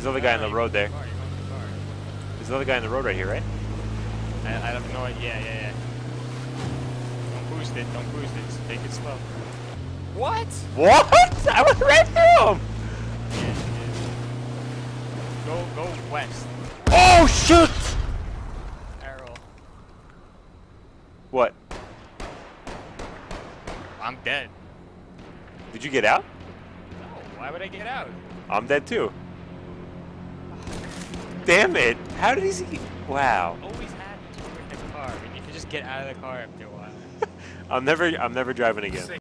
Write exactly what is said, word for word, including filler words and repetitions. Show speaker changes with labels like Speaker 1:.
Speaker 1: There's another guy on the road there.
Speaker 2: Car, you're going too far.
Speaker 1: There's another guy on the road right here, right?
Speaker 2: I, I have no idea. Yeah, yeah, yeah. Don't boost it. Don't boost it. Just take it slow. What?
Speaker 1: What? I went right through him!
Speaker 2: Yeah, go, go west.
Speaker 1: Oh, shoot!
Speaker 2: Arrow.
Speaker 1: What?
Speaker 2: I'm dead.
Speaker 1: Did you get out?
Speaker 2: No, why would I get out?
Speaker 1: I'm dead too. Damn it! How did he see? Wow.
Speaker 2: Always happens when you're in the car, and you can just get out of the car after a while.
Speaker 1: I'm never. I'm never driving again.